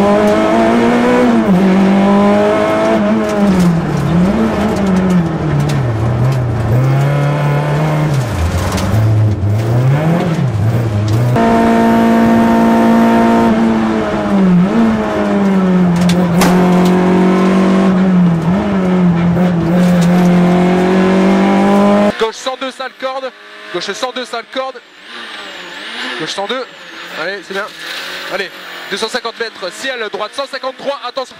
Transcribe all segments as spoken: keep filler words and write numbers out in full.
Gauche cent deux, sale corde. Gauche cent deux, sale corde. Gauche cent deux. Allez, c'est bien. Allez, deux cent cinquante mètres, ciel, droite cent cinquante-trois, attention.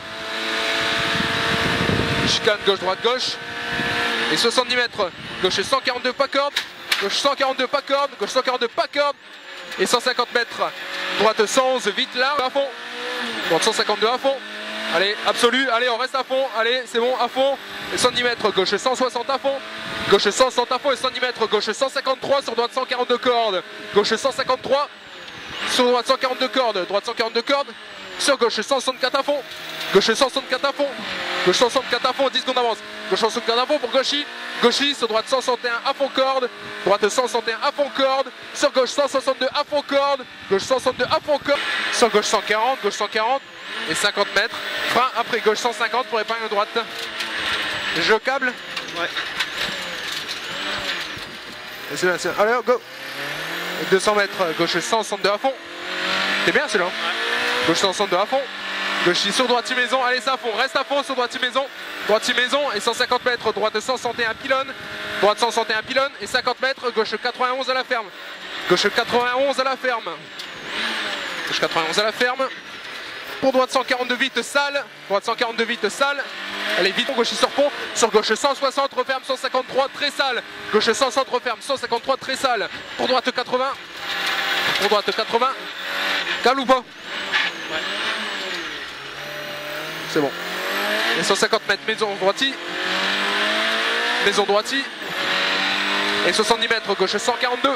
Chicane, gauche, droite, gauche. Et soixante-dix mètres, gauche cent quarante-deux, pas corde. Gauche cent quarante-deux, pas corde. Gauche cent quarante-deux, pas corde. Et cent cinquante mètres, droite cent onze, vite large, à fond. Droite cent cinquante-deux, à fond. Allez, absolu, allez, on reste à fond. Allez, c'est bon, à fond. Et cent dix mètres, gauche cent soixante à fond. Gauche cent soixante à fond et cent dix mètres, gauche cent cinquante-trois sur droite cent quarante-deux cordes. Gauche cent cinquante-trois sur droite cent quarante-deux cordes. Droite cent quarante-deux cordes. Sur gauche cent soixante-quatre à fond. Gauche cent soixante-quatre à fond. Gauche cent soixante-quatre à fond, dix secondes d'avance. Gauche cent soixante-quatre à fond pour gauchy. Gauchy sur droite cent soixante et un à fond corde. Droite cent soixante et un à fond corde. Sur gauche cent soixante-deux à fond corde. Gauche cent soixante-deux à fond corde. Sur gauche cent quarante, gauche cent quarante et cinquante mètres. Frein après gauche cent cinquante pour épingle droite. Je câble. Ouais. C'est bien, c'est bien. Allez, go. deux cents mètres, gauche cent soixante-deux à fond. C'est bien celui-là. Ouais. Gauche cent soixante-deux à fond. Gauche sur droite maison, allez c'est à fond, reste à fond sur droite maison. Droite maison et cent cinquante mètres, droite cent soixante et un pylône. Droite cent soixante et un pylône et cinquante mètres, gauche quatre-vingt-onze à la ferme. Gauche quatre-vingt-onze à la ferme. Gauche quatre-vingt-onze à la ferme. Pour droite cent quarante-deux vite, sale. Droite cent quarante-deux vite, sale. Allez vite, gauche sur pont. Sur gauche cent soixante, referme cent cinquante-trois, très sale. Gauche cent soixante, referme cent cinquante-trois, très sale. Pour droite quatre-vingts. Pour droite quatre-vingts. Calme ou pas? Ouais. C'est bon. Et cent cinquante mètres, maison droitie. Maison droitie. Et soixante-dix mètres, gauche cent quarante-deux.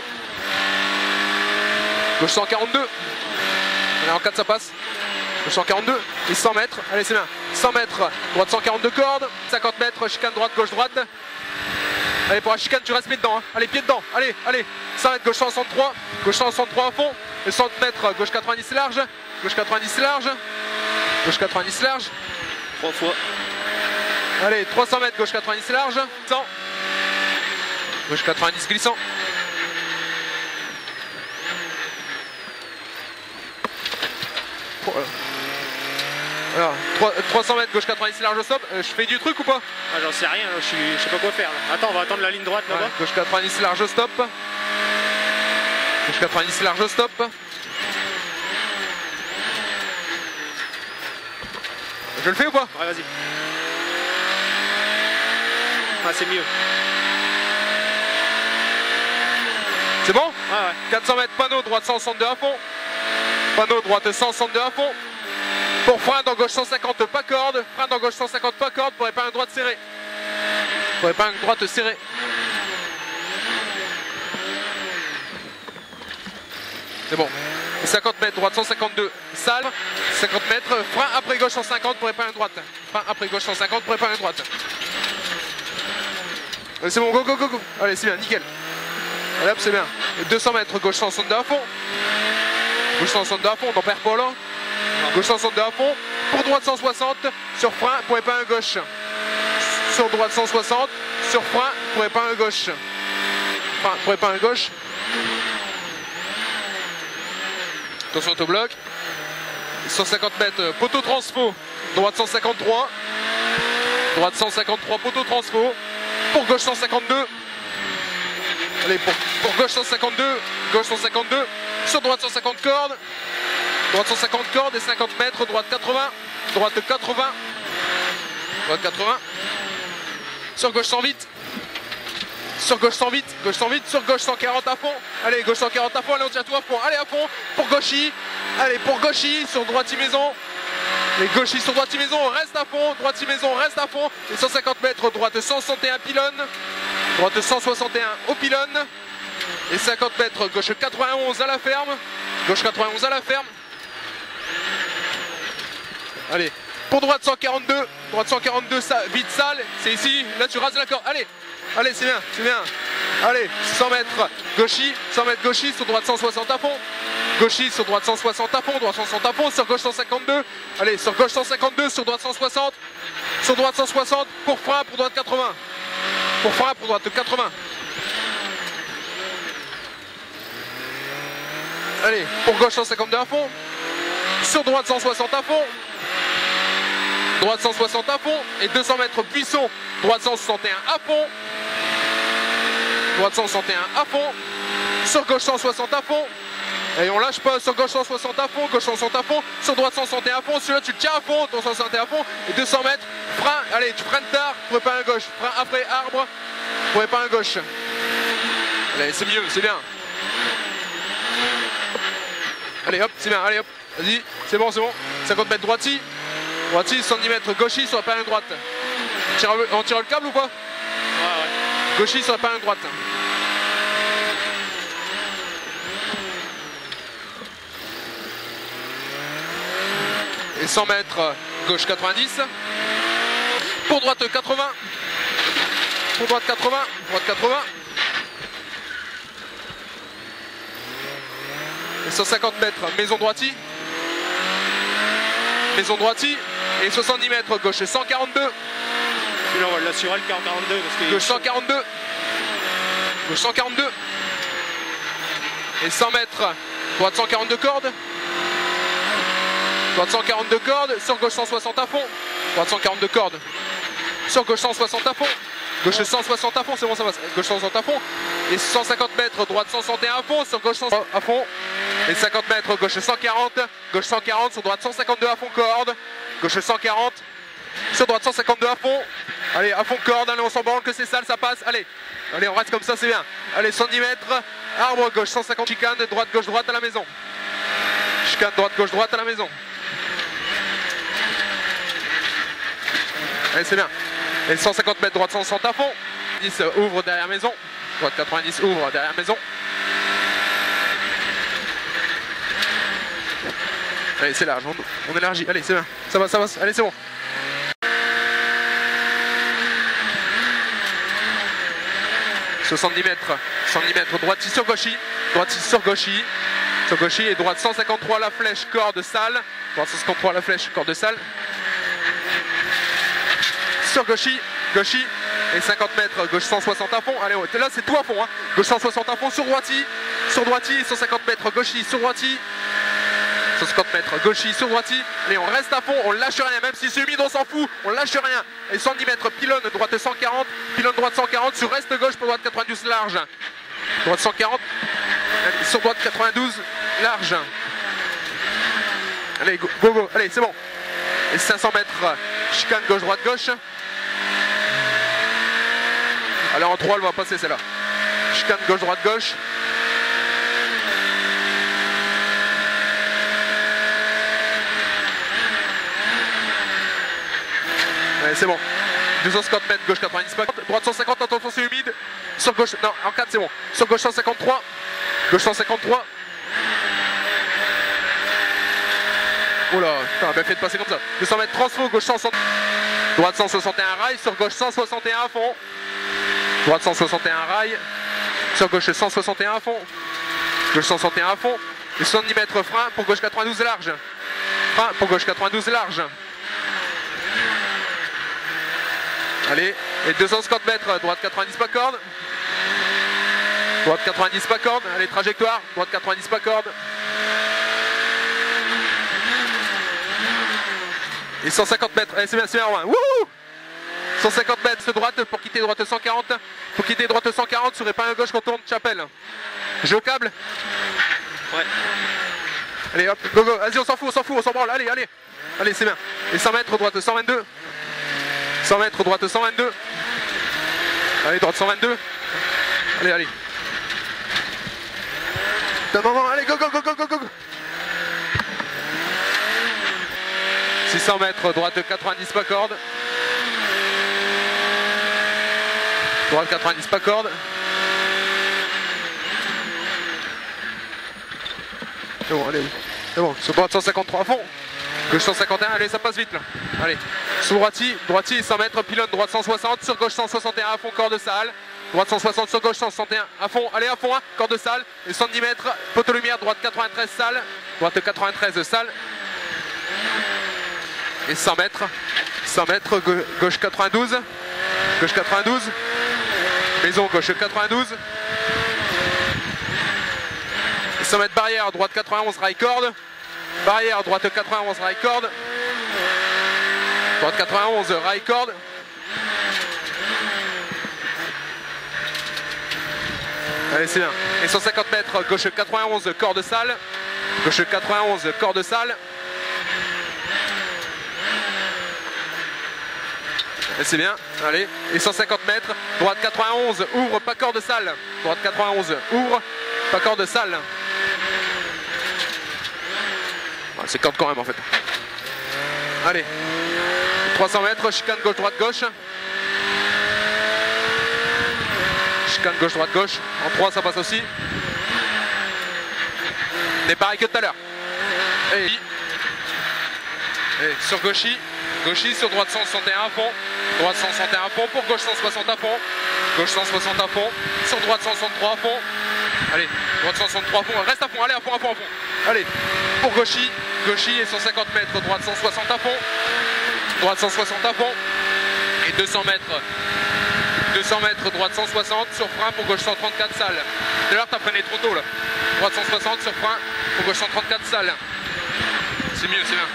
Gauche cent quarante-deux. Allez, en quatre ça passe. Gauche cent quarante-deux. Et cent mètres. Allez, c'est bien. cent mètres, droite cent quarante-deux cordes. cinquante mètres, chicane droite, gauche droite. Allez, pour la chicane, tu restes pied dedans. Hein. Allez, pied dedans. Allez, allez. cent mètres, gauche cent soixante-trois. Gauche cent soixante-trois à fond. Et cent mètres, gauche quatre-vingt-dix large. Gauche quatre-vingt-dix large. Gauche quatre-vingt-dix large. Trois fois. Allez, trois cents mètres, gauche quatre-vingt-dix large. cent. Gauche quatre-vingt-dix glissant. Alors, trois cents mètres, gauche quatre-vingt-dix large au stop. Euh, je fais du truc ou pas? Ah, j'en sais rien, je, suis, je sais pas quoi faire. Là. Attends, on va attendre la ligne droite là-bas. Ouais, gauche quatre-vingt-dix large au stop. Gauche quatre-vingt-dix large au stop. Je le fais ou pas? Ouais, vas-y. Ah, c'est mieux. C'est bon? Ouais, ouais. quatre cents mètres, panneau, droite cent soixante-deux à fond. Panneau, droite cent soixante-deux à fond. Pour frein dans gauche cent cinquante, pas corde. Frein dans gauche cent cinquante, pas corde. Pour épingle droite serrée. Pour épingle droite serrée. C'est bon. cinquante mètres, droite cent cinquante-deux, salve. cinquante mètres, frein après gauche cent cinquante pour épingle droite. Frein après gauche cent cinquante pour épingle droite. C'est bon, go, go, go, go. Allez, c'est bien, nickel. Allez hop, c'est bien. deux cents mètres, gauche cent soixante-deux à fond. Gauche cent soixante-deux à fond, on n'en perd pas là. Gauche cent soixante-deux à fond. Pour droite cent soixante, sur frein pour épingle gauche. Sur droite cent soixante, sur frein pour épingle gauche. Frein pour épingle gauche. Attention autobloc. cent cinquante mètres, poteau transfo. Droite cent cinquante-trois. Droite cent cinquante-trois, poteau transfo. Pour gauche cent cinquante-deux. Allez, pour, pour gauche cent cinquante-deux. Gauche cent cinquante-deux. Sur droite cent cinquante cordes. Droite cent cinquante cordes et cinquante mètres. Droite quatre-vingts. Droite quatre-vingts. Droite quatre-vingts. Sur gauche cent vite. Sur gauche cent vite, gauche cent vite, sur gauche cent quarante à fond. Allez, gauche cent quarante à fond, allez, on tient tout à fond. Allez, à fond, pour gauchy. Allez, pour gauchy, sur droite maison. Les gauchy sur droite maison, reste à fond. Droite maison, reste à fond. Et cent cinquante mètres, droite cent soixante et un pylône. Droite cent soixante et un au pylône. Et cinquante mètres, gauche quatre-vingt-onze à la ferme. Gauche quatre-vingt-onze à la ferme. Allez, pour droite cent quarante-deux. Droite cent quarante-deux, vite sale. C'est ici, là tu rases la corde. Allez. Allez, c'est bien, c'est bien. Allez, cent mètres gauchy, cent mètres gauchy, sur droite cent soixante à fond. Gauchy sur droite cent soixante à fond, droite cent soixante à fond, sur gauche cent cinquante-deux. Allez, sur gauche cent cinquante-deux, sur droite cent soixante. Sur droite cent soixante, pour frein, pour droite quatre-vingts. Pour frein, pour droite quatre-vingts. Allez, pour gauche cent cinquante-deux à fond. Sur droite cent soixante à fond. Droite cent soixante à fond. Et deux cents mètres buisson. Droite cent soixante et un à fond. Droite cent soixante et un à fond. Sur gauche cent soixante à fond. Et on lâche pas, sur gauche cent soixante à fond, gauche cent soixante à fond, sur droite cent soixante et un à fond, celui-là tu le tiens à fond, ton cent soixante et un à fond, et deux cents mètres, frein, allez, tu freines tard, pour pas un gauche, frein après arbre, pour pas un gauche. Allez, c'est mieux, c'est bien. Allez hop, c'est bien, allez hop, vas-y, c'est bon, c'est bon, cinquante mètres droiti, droiti, soixante-dix mètres gauchi sur la panne droite. On tire, on tire le câble ou pas? Ouais, ouais. Gauchi sur la panne droite. Et cent mètres, gauche quatre-vingt-dix. Pour droite quatre-vingts. Pour droite quatre-vingts. Droite quatre-vingts. Et cent cinquante mètres, maison droiti. Maison droiti. Et soixante-dix mètres, gauche cent quarante-deux. Celui-là, on va l'assurer le quarante-deux. Parce que gauche cent quarante-deux. Gauche cent quarante-deux. Et cent mètres, droite cent quarante-deux cordes. Droite cent quarante-deux cordes, sur gauche cent soixante à fond. Droite cent quarante-deux cordes. Sur gauche cent soixante à fond. Gauche cent soixante à fond, c'est bon, ça va. Gauche cent soixante à fond. Et cent cinquante mètres, droite cent soixante et un à fond. Sur gauche cent à fond. Et cinquante mètres, gauche cent quarante. Gauche cent quarante, sur droite cent cinquante-deux à fond, corde. Gauche cent quarante. Sur droite cent cinquante-deux à fond. Allez, à fond, corde. Allez, on s'en branle que c'est sale, ça passe. Allez, allez, on reste comme ça, c'est bien. Allez, cent dix mètres. Arbre, gauche cent cinquante. Chicane, droite, gauche, droite à la maison. Chicane, droite, gauche, droite à la maison. Allez, c'est bien. Et cent cinquante mètres, droite cent soixante à fond. dix ouvre derrière maison. Droite quatre-vingt-dix ouvre derrière maison. Allez, c'est large, on, on élargit. Allez, c'est bien. Ça va, ça va. Allez, c'est bon. soixante-dix mètres. soixante-dix mètres, droite sur gauchy. Droite sur gauchy. Sur gauchy et droite cent cinquante-trois la flèche, corde sale. Droite cent cinquante-trois la flèche, corde sale. Sur gauchy, gauchy et cinquante mètres, gauche cent soixante à fond. Allez, là c'est tout à fond, hein. Gauche cent soixante à fond sur droiti, sur droiti, cent cinquante mètres, gauchy sur droiti, cent cinquante mètres, gauchy sur droiti. Allez, on reste à fond, on lâche rien, même si c'est humide, on s'en fout, on lâche rien. Et cent dix mètres, pylône droite cent quarante, pylône droite cent quarante, sur reste gauche pour droite quatre-vingt-douze large. Droite cent quarante, allez, sur droite quatre-vingt-douze large. Allez, go, go, go. Allez, c'est bon. Et cinq cents mètres, chicane gauche, droite, gauche. Allez, en trois, elle va passer celle-là. Chicane gauche, droite, gauche. Allez, c'est bon. deux cent cinquante mètres, gauche quatre-vingt-dix, droite cent cinquante, attention, c'est humide. Sur gauche, non, en quatre, c'est bon. Sur gauche cent cinquante-trois. Gauche cent cinquante-trois. Oh là, putain, bien fait de passer comme ça. deux cents mètres transfo, gauche cent soixante. Droite cent soixante et un rail, sur gauche cent soixante et un à fond. Droite cent soixante et un rail. Sur gauche cent soixante et un à fond. Gauche cent soixante et un à fond. Et soixante-dix mètres frein pour gauche quatre-vingt-douze large. Frein pour gauche quatre-vingt-douze large. Allez, et deux cent cinquante mètres, droite quatre-vingt-dix pas corde. Droite quatre-vingt-dix pas corde. Allez, trajectoire, droite quatre-vingt-dix pas corde. Et cent cinquante mètres, allez, c'est bien, c'est bien, Romain. Wouhou! cent cinquante mètres de droite pour quitter droite cent quarante. Pour quitter droite cent quarante sur épingle gauche contourne Chapelle. J'ai au câble? Ouais. Allez hop, go go, vas-y, on s'en fout, on s'en fout, on s'en branle, allez, allez. Allez, c'est bien. Et cent mètres droite cent vingt-deux. cent mètres droite cent vingt-deux. Allez, droite cent vingt-deux. Allez, allez. Non, non, non, allez, go go go go go go. six cents mètres, droite quatre-vingt-dix pas corde. Droite quatre-vingt-dix pas corde. C'est bon, allez. C'est bon, sur droite cent cinquante-trois à fond. Gauche cent cinquante et un, allez, ça passe vite là. Allez. Sous droiti, droiti cent mètres, pylône droite cent soixante. Sur gauche cent soixante et un à fond, corde sale. droite cent soixante sur gauche cent soixante et un, à fond, allez à fond, hein, corde salle, et soixante-dix mètres, poteau lumière, droite quatre-vingt-treize salle, droite quatre-vingt-treize salle, et cent mètres, cent mètres, gauche quatre-vingt-douze, gauche quatre-vingt-douze, maison gauche quatre-vingt-douze, cent mètres barrière, droite quatre-vingt-onze, rail corde, barrière, droite quatre-vingt-onze, rail corde, droite quatre-vingt-onze, rail corde, allez c'est bien, et cent cinquante mètres, gauche quatre-vingt-onze, corde salle, gauche quatre-vingt-onze, corde salle, et c'est bien, allez, et cent cinquante mètres, droite quatre-vingt-onze, ouvre, pas corde salle, droite quatre-vingt-onze, ouvre, pas corde salle. C'est corde quand même en fait. Allez, trois cents mètres, chicane gauche, droite, gauche. Chicane gauche, droite, gauche. En trois, ça passe aussi. C'est pareil que tout à l'heure. Et, et sur gauchy, gauchy sur droite cent soixante et un à fond. Droite cent soixante et un à fond pour gauche cent soixante à fond. Gauche cent soixante à fond. Sur droite cent soixante-trois à fond. Allez, droite cent soixante-trois à fond. Reste à fond, allez à fond, à fond, à fond. Allez, pour gauchy. Gauchy et cent cinquante mètres, droite cent soixante à fond, droite cent soixante à fond, et deux cents mètres, deux cents mètres, droite cent soixante, sur frein pour gauche cent trente-quatre salle. D'ailleurs, t'as freiné trop tôt là. Droite cent soixante, sur frein pour gauche cent trente-quatre salle. C'est mieux, c'est bien.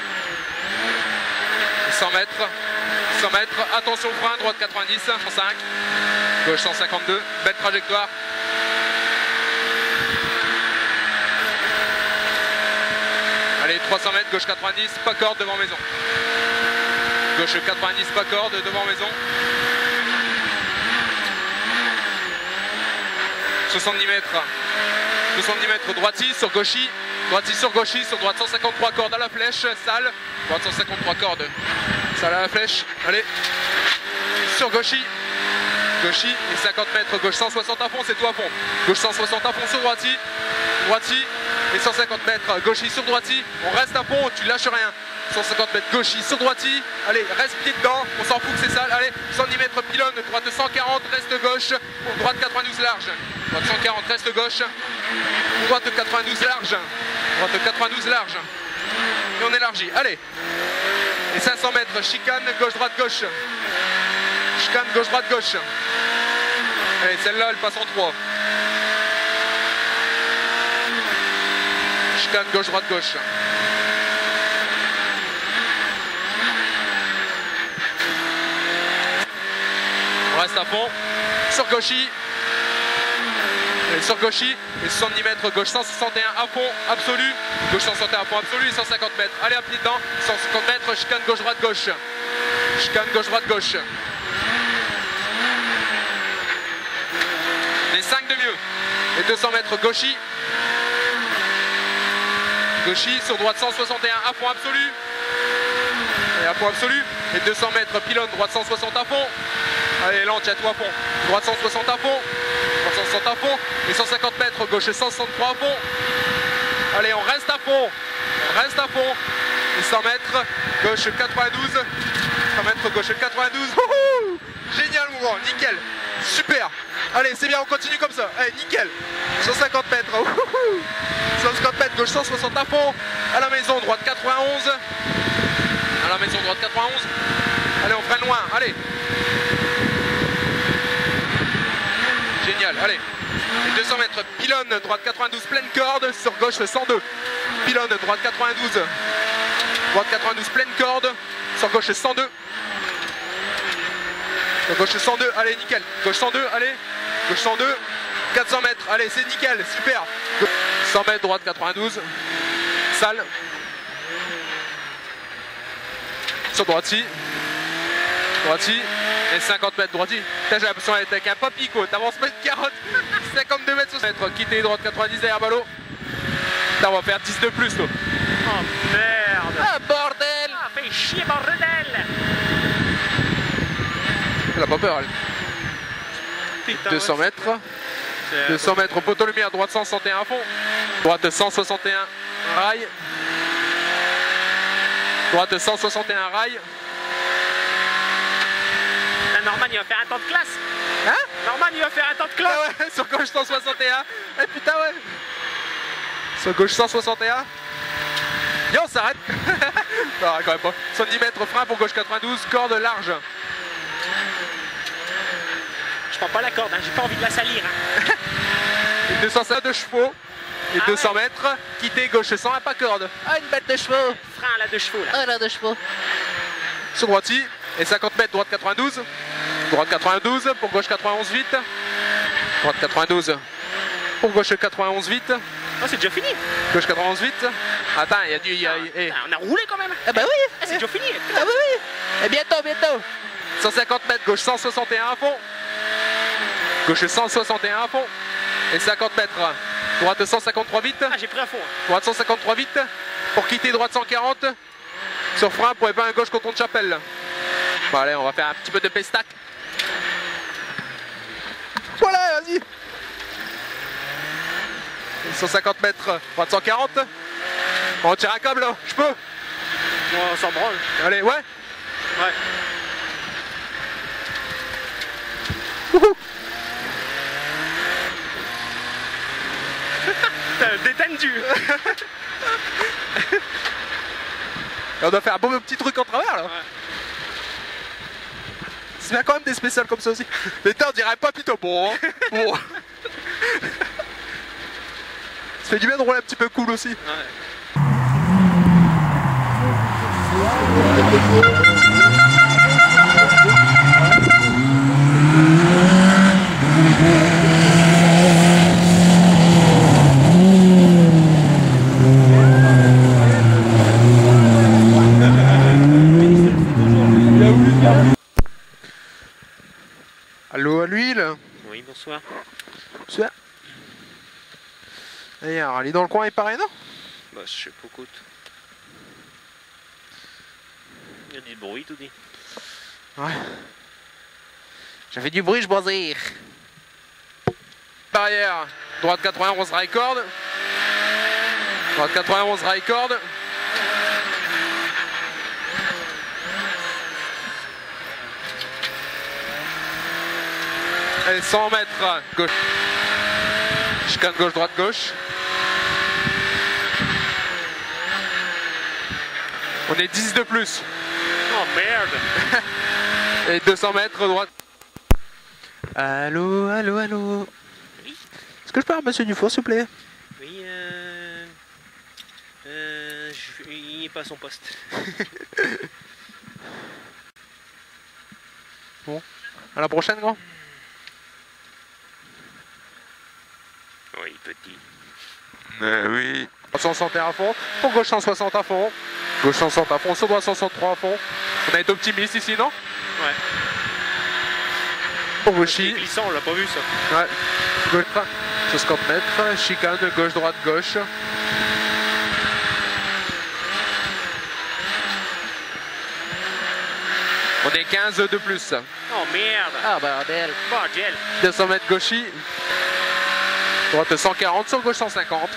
cent mètres, cent mètres, attention frein, droite quatre-vingt-dix, cent cinq, gauche cent cinquante-deux, belle trajectoire. Allez, trois cents mètres, gauche quatre-vingt-dix, pas corde devant maison. Gauche quatre-vingt-dix, pas corde devant maison. soixante-dix mètres, soixante-dix mètres, droiti sur gauchy, droiti sur gauchy, sur droite cent cinquante-trois cordes à la flèche, salle, droite cent cinquante-trois cordes, salle à la flèche, allez, sur gauchy, gauchy et cinquante mètres, gauche cent soixante à fond, c'est tout à fond, gauche cent soixante à fond sur droiti, droiti, et cent cinquante mètres, gauchy sur droiti, on reste à fond, tu lâches rien. cent cinquante mètres, gauchy sur droiti, allez, reste pied dedans, on s'en fout que c'est sale, allez, cent dix mètres pylône, droite cent quarante, reste gauche, pour droite quatre-vingt-douze large, droite cent quarante, reste gauche, pour droite quatre-vingt-douze large, droite quatre-vingt-douze large, et on élargit, allez, et cinq cents mètres, chicane, gauche, droite, gauche, chicane, gauche, droite, gauche, allez, celle-là, elle passe en trois. Chicane gauche, droite, gauche. On reste à fond. Sur gauchy. Et sur gauchy. Et soixante-dix mètres, gauche cent soixante et un à fond, absolu. Gauche cent soixante et un à fond, absolu. Et cent cinquante mètres. Allez, à pied dedans. cent cinquante mètres, chicane gauche, droite, gauche. Chicane gauche, droite, gauche. Les cinq de mieux. Et deux cents mètres, gauchy. Gauchy sur droite cent soixante et un à fond absolu. Et à fond absolu. Et deux cents mètres pylône, droite cent soixante à fond. Allez, lente, à tout à fond. Droite cent soixante à fond. Droite cent soixante à fond. Et cent cinquante mètres, gauche cent soixante-trois à fond. Allez, on reste à fond. On reste à fond. Et cent mètres, gauche quatre-vingt-douze. cent mètres, gauche quatre-vingt-douze. Wouhou! Génial, mouvement, nickel. Super. Allez, c'est bien, on continue comme ça. Allez, nickel. cent cinquante mètres. Wouhou! cent cinquante mètres, gauche cent soixante à fond. À la maison, droite quatre-vingt-onze. À la maison, droite quatre-vingt-onze. Allez, on freine loin. Allez. Génial, allez. Et deux cents mètres, pylône, droite quatre-vingt-douze, pleine corde. Sur gauche, cent deux. Pylône, droite quatre-vingt-douze. Droite quatre-vingt-douze, pleine corde. Sur gauche, cent deux. Sur gauche, cent deux. Allez, nickel. Gauche cent deux, allez. Gauche cent deux. quatre cents mètres. Allez, c'est nickel. Super. cent mètres, droite quatre-vingt-douze. Salle. Sur droite-ci. Droite-ci. Et cinquante mètres droite-ci. J'ai l'impression d'être avec un papico. T'avances mètre quarante. cinquante-deux mètres sur mètres. Quitter droite quatre-vingt-dix derrière ballot. Putain, on va faire dix de plus, là. Oh merde. Ah, bordel. Ah, fais chier, bordel. Elle a pas peur, elle. Putain, deux cents ouais, mètres. deux cents mètres au poteau lumière, droite cent soixante et un à fond. Droite cent soixante et un, rail. Droite cent soixante et un, rail. La Norman, il va faire un temps de classe. Hein? Norman, il va faire un temps de cloche. Ah ouais, sur gauche cent soixante et un. Eh putain ouais. Sur gauche cent soixante et un. Bien on s'arrête. Non quand même pas. soixante-dix mètres frein pour gauche quatre-vingt-douze, corde large. Je prends pas la corde, hein. J'ai pas envie de la salir. Hein. Et deux cent cinq de chevaux. Et Ah deux cents ouais. mètres, quitter gauche cent un pas corde. Ah une bête de chevaux. Frein à la deux chevaux là. Ah là de chevaux. Sur droite-ci. Et cinquante mètres, droite quatre-vingt-douze. Droite quatre-vingt-douze pour gauche quatre-vingt-onze vite. Droite quatre-vingt-douze pour gauche quatre-vingt-onze vite. Oh, c'est déjà fini. Gauche quatre-vingt-onze vite. Attends, il y a du... y a- eh. Ah, on a roulé quand même. Ah bah oui. Ah, c'est déjà fini. Ah oui, oui. Et bientôt, bientôt. cent cinquante mètres, gauche cent soixante et un à fond. Gauche cent soixante et un à fond. Et cinquante mètres, droite cent cinquante-trois vite. Ah, j'ai pris à fond. Hein. Droite cent cinquante-trois vite. Pour quitter droite cent quarante. Sur frein pour épingle gauche canton de Chapelle. Bon allez, on va faire un petit peu de pestac. Voilà, vas-y. cent cinquante mètres, droite cent quarante. On tire un câble là, je peux. Bon, on s'en branle. Allez, ouais. Ouais. Wouhou. T'as détendu. Et on doit faire un beau petit truc en travers là. Ouais. C'est bien quand même des spéciales comme ça aussi. Mais t'as on dirait pas plutôt bon. Hein. Bon. Ça fait du bien de rouler un petit peu cool aussi. Ouais. Allô à l'huile. Oui, bonsoir. Bonsoir. Il y a un rallye dans le coin, il paraît, non? Bah, je sais pas, écoute. Il y a du bruit, tout dit. Ouais. J'ai fait du bruit, je bronzire. Barrière, droite quatre-vingt-onze record. Droite quatre-vingt-onze record. Allez, cent mètres, gauche. Chicane gauche, droite, gauche. On est dix de plus. Oh merde. Et deux cents mètres, droite. Allô, allô, allô. Oui. Est-ce que je parle à monsieur Dufour, s'il vous plaît? Oui, euh... euh je... il n'est pas à son poste. Bon, à la prochaine, grand. Oui, petit. Euh, oui. cent soixante et un à fond, pour gauche cent soixante à fond, gauche cent soixante à fond, sur droite cent soixante-trois à fond. On a été optimiste ici, non? Ouais. Pour C'est gauchy. glissant, on l'a pas vu ça. Ouais. Gauche soixante mètres, chicane, gauche, droite, gauche. On est quinze de plus. Oh merde. Ah bordel. Bordel. deux cents mètres gauchy. Droite cent quarante, sur gauche cent cinquante.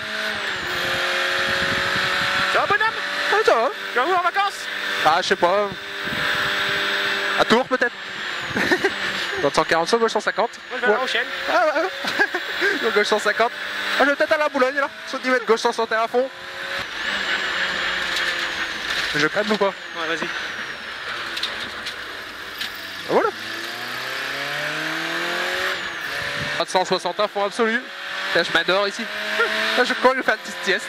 Ça va, bonhomme? Ah, ça va. Tu vas où en vacances? Ah, je sais pas. À Tours peut-être. Droite cent quarante, sur gauche cent cinquante. Moi, je vais à La Rochelle. Ah ouais, ouais. Sur gauche cent cinquante. Ah, je vais peut-être aller à Boulogne là. soixante-dix mètres gauche cent soixante et un à fond. Je crème ou pas? Ouais, vas-y. Ah, voilà. quatre cent soixante à fond absolu. Là, je m'adore ici. Là, je crois que je vais faire une petite sieste.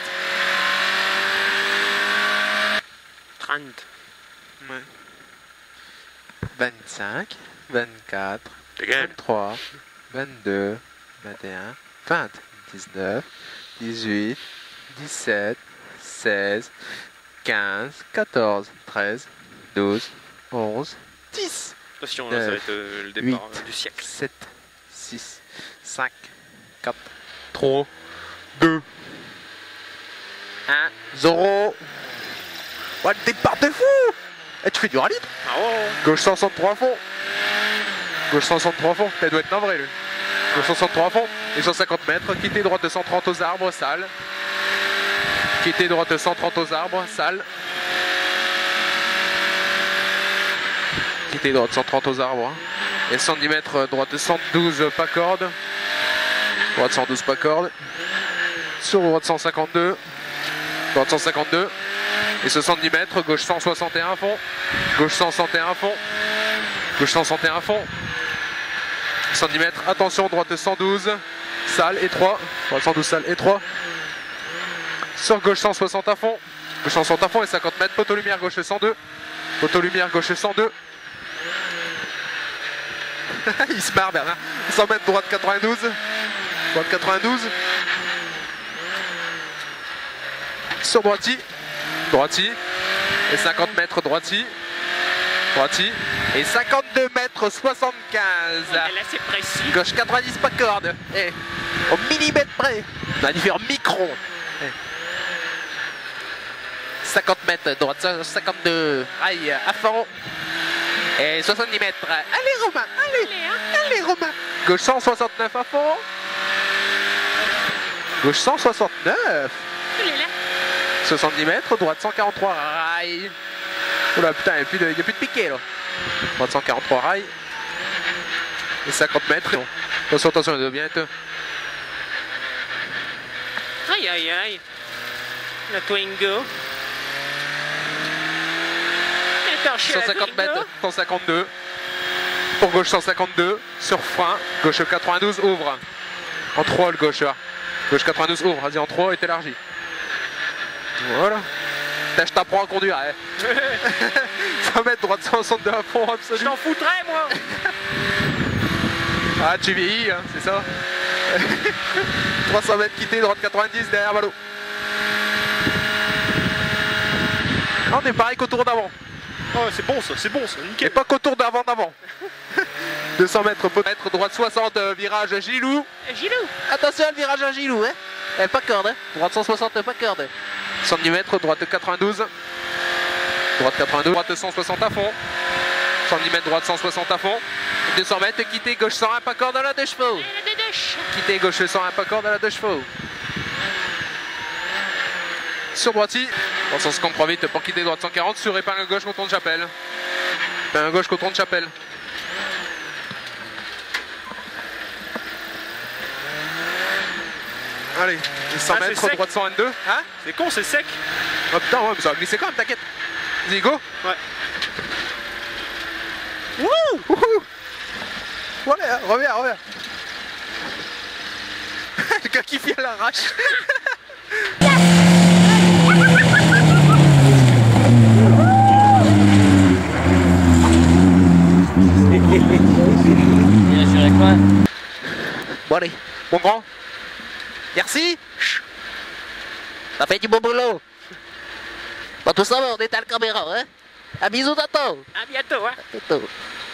trente. Ouais. vingt-cinq, vingt-quatre, Ta gueule. vingt-trois, vingt-deux, vingt et un, vingt, dix-neuf, dix-huit, dix-sept, seize, quinze, quatorze, treize, douze, onze, dix, Attention, là, ça va être euh, le départ huit, euh, du siècle. sept, six, cinq, quatre, trois, deux, un, zéro. Oh, le départ de fou! Eh, tu fais du rallye? Ah ouais. Gauche cent soixante-trois à fond. Gauche cent soixante-trois à fond. Elle doit être navrée, lui. Gauche cent soixante-trois à fond. Et cent cinquante mètres. Quitter droite de cent trente aux arbres, salle. Quitter droite de cent trente aux arbres, salle. Quitter droite cent trente aux arbres. Et soixante-dix mètres, droite cent douze, pas corde. Droite cent douze, pas corde. Sur droite cent cinquante-deux. Droite cent cinquante-deux. Et soixante-dix mètres, gauche cent soixante et un fond. Gauche cent soixante et un fond. Gauche cent soixante et un fond. soixante-dix mètres, attention, droite cent douze. Sale, étroit. Droite cent douze, sale, étroit. Sur gauche cent soixante à fond. Gauche cent soixante à fond et cinquante mètres, poteau lumière, gauche cent deux. Poteau lumière, gauche cent deux. Il se marre Bernard. cent mètres, droite quatre-vingt-douze. Droite quatre-vingt-douze. Sur droiti. Droiti. Et cinquante mètres, droiti. Droiti. Et cinquante-deux mètres, soixante-quinze. Ouais, là c'est précis. Gauche quatre-vingt-dix, pas corde. Et au millimètre près. On a différents microns. Et cinquante mètres, droite cinquante-deux. Aïe, à fond. Et soixante-dix mètres. Allez Romain, allez, allez Romain. Gauche cent soixante-neuf à fond. Gauche cent soixante-neuf. soixante-dix mètres, droite cent quarante-trois rail. Oula putain, il n'y a, plus de, y a plus de piqué là. Droite cent quarante-trois rail. Et cinquante mètres. Attention, attention, il doit bien être. Aïe aïe aïe. La Twingo. cent cinquante mètres, cent cinquante-deux. Pour gauche cent cinquante-deux. Sur frein. Gauche quatre-vingt-douze, ouvre. En trois le gauche. Gauche quatre-vingt-douze, ouvre. Vas-y, en trois et t'élargis. Voilà. Je t'apprends à conduire. Hein. cent mètres, droite cent soixante-deux à fond, absolu. Je t'en foutrais, moi. Ah, tu vieillis, hein, c'est ça. trois cents mètres quitté, droite quatre-vingt-dix derrière Valo. Ah, on est pareil qu'au tour d'avant. Oh, c'est bon ça, c'est bon ça, nickel. Et pas qu'au tour d'avant d'avant. deux cents mètres, mètre, droite soixante, euh, virage Gilou. Gilou. Attention, le virage à Gilou, hein. Eh, pas corde, hein. Droite cent soixante, pas corde. soixante-dix mètres, droite quatre-vingt-douze. Droite quatre-vingt-douze, droite cent soixante à fond. soixante-dix mètres, droite cent soixante à fond. deux cents mètres, quitter gauche cent un, pas corde à la deux chevaux. Quitter gauche cent un, pas corde à la deux chevaux. Sur droiti, droite cent cinquante-trois vite pour quitter droite cent quarante. Sur épingle gauche, contourne chapelle. Épingle gauche, contourne chapelle. Allez, cent Ah, mètres, c'est sec. droite cent vingt-deux. Hein? C'est con, c'est sec. Oh putain, ouais, mais ça va glisser quand même, t'inquiète. Vas-y, go. Ouais. Wouh, wouhou. Voilà, reviens, reviens. Le gars qui vient l'arrache. Bon allez, bon grand. Merci. T'as fait du bon boulot. Bon tout ça, on éteint le caméra, hein. Un bisou, Tato. À bientôt, hein. À bientôt.